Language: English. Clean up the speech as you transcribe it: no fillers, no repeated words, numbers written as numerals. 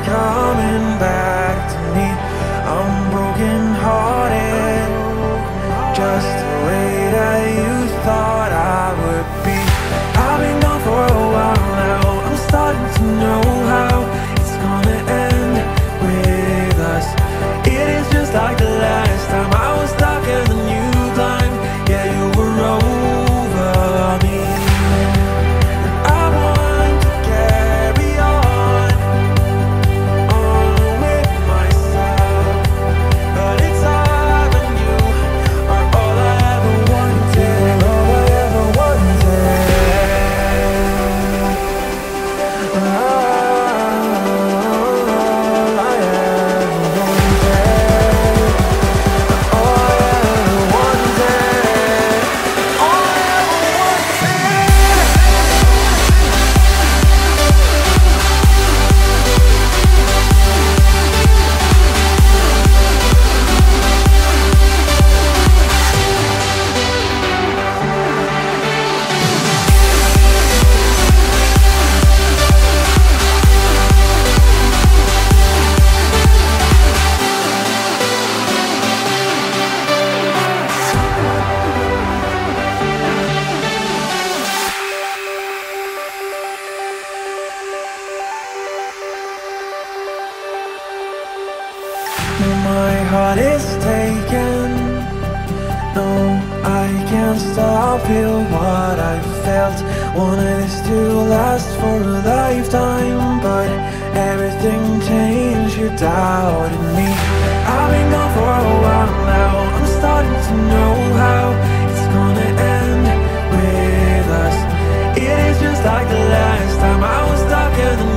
coming back to me. I'm broken hearted, just the way that you thought I would be. I've been gone for a while now, I'm starting to know how it's gonna end with us. It is just like the last time I was stuck and then you climbed. Yeah, you were over me. And I want to carry on with myself, but it's all on you, are all I ever wanted, all I ever wanted. My heart is taken. No, I can't stop, feel what I felt. Wanted this to last for a lifetime, but everything changed, you doubted me. I've been gone for a while now, I'm starting to know how it's gonna end with us. It is just like the last time I was stuck in the